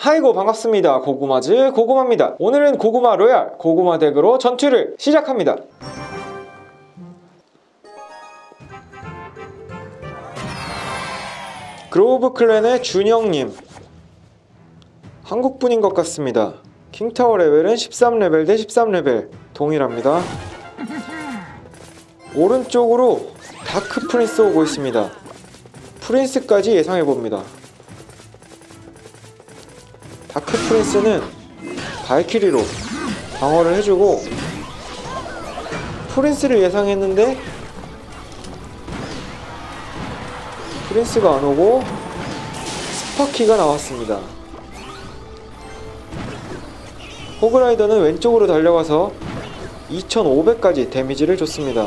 하이고 반갑습니다. 고구마즈 고구마입니다. 오늘은 고구마 로얄 고구마 덱으로 전투를 시작합니다. 그로브 클랜의 준영님, 한국분인 것 같습니다. 킹타워 레벨은 13레벨 대 13레벨 동일합니다. 오른쪽으로 다크 프린스 오고 있습니다. 프린스까지 예상해봅니다. 다크 프린스는 발키리로 방어를 해주고, 프린스를 예상했는데 프린스가 안 오고 스파키가 나왔습니다. 호그라이더는 왼쪽으로 달려가서 2500까지 데미지를 줬습니다.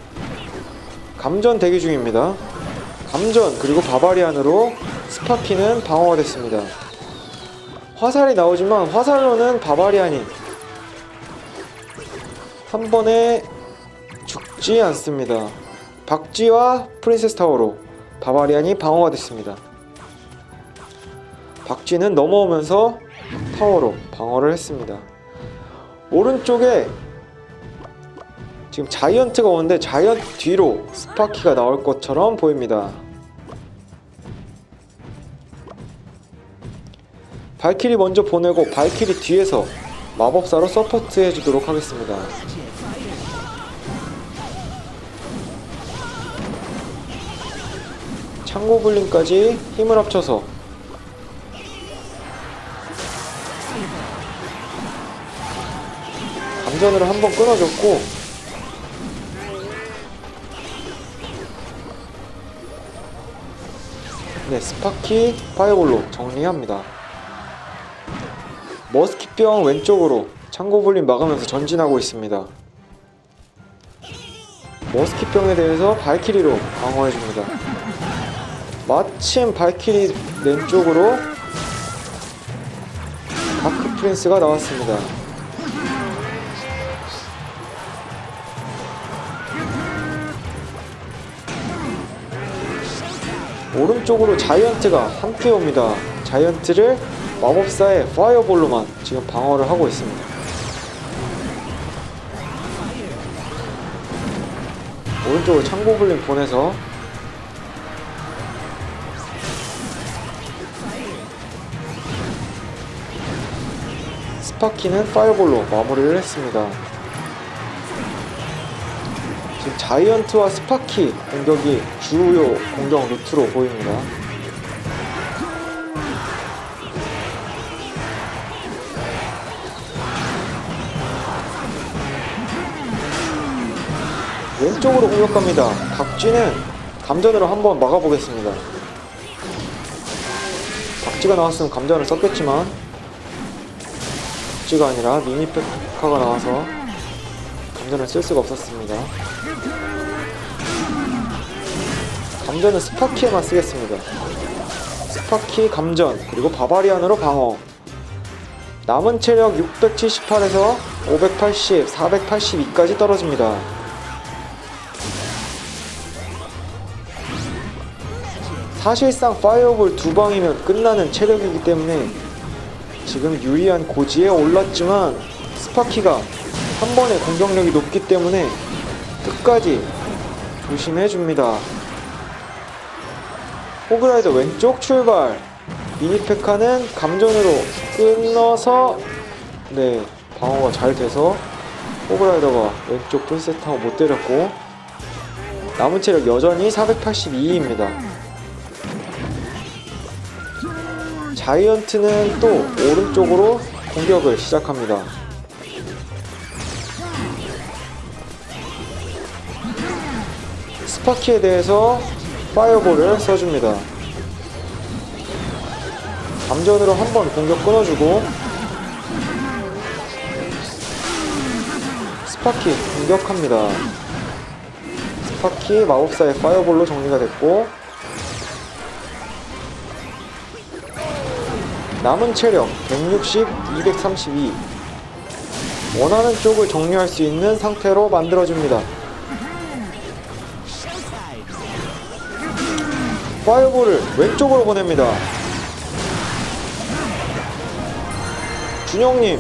감전 대기 중입니다. 감전 그리고 바바리안으로 스파키는 방어가 됐습니다. 화살이 나오지만 화살로는 바바리안이 한 번에 죽지 않습니다. 박쥐와 프린세스 타워로 바바리안이 방어가 됐습니다. 박쥐는 넘어오면서 타워로 방어를 했습니다. 오른쪽에 지금 자이언트가 오는데 자이언트 뒤로 스파키가 나올 것처럼 보입니다. 발키리 먼저 보내고 발키리 뒤에서 마법사로 서포트 해주도록 하겠습니다. 창고블린까지 힘을 합쳐서 감전으로 한번 끊어줬고, 네, 스파키 파이어볼로 정리합니다. 머스킷병 왼쪽으로 창고블린 막으면서 전진하고 있습니다. 머스킷병에 대해서 발키리로 방어해줍니다. 마침 발키리 왼쪽으로 다크 프린스가 나왔습니다. 오른쪽으로 자이언트가 함께 옵니다. 자이언트를 마법사의 파이어볼로만 지금 방어를 하고 있습니다. 오른쪽으로 창고블린 보내서 스파키는 파이어볼로 마무리를 했습니다. 지금 자이언트와 스파키 공격이 주요 공격 루트로 보입니다. 왼쪽으로 공격합니다. 박쥐는 감전으로 한번 막아보겠습니다. 박쥐가 나왔으면 감전을 썼겠지만 박쥐가 아니라 미니페카가 나와서 감전을 쓸 수가 없었습니다. 감전은 스파키에만 쓰겠습니다. 스파키 감전 그리고 바바리안으로 방어. 남은 체력 678에서 580, 482까지 떨어집니다. 사실상 파이어볼 2방이면 끝나는 체력이기 때문에 지금 유리한 고지에 올랐지만 스파키가 한 번에 공격력이 높기 때문에 끝까지 조심해줍니다. 호그라이더 왼쪽 출발. 미니페카는 감전으로 끊어서, 네, 방어가 잘 돼서 호그라이더가 왼쪽 풀셋 타워 못 때렸고, 남은 체력 여전히 482입니다. 자이언트는 또 오른쪽으로 공격을 시작합니다. 스파키에 대해서 파이어볼을 써줍니다. 감전으로 한번 공격 끊어주고, 스파키 공격합니다. 스파키 마법사의 파이어볼로 정리가 됐고, 남은 체력 160, 232. 원하는 쪽을 정리할 수 있는 상태로 만들어줍니다. 파이어볼을 왼쪽으로 보냅니다. 준영님.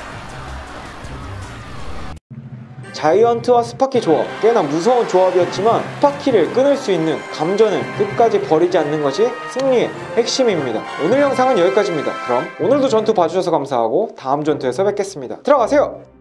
자이언트와 스파키 조합, 꽤나 무서운 조합이었지만 스파키를 끊을 수 있는 감전을 끝까지 버리지 않는 것이 승리의 핵심입니다. 오늘 영상은 여기까지입니다. 그럼 오늘도 전투 봐주셔서 감사하고 다음 전투에서 뵙겠습니다. 들어가세요.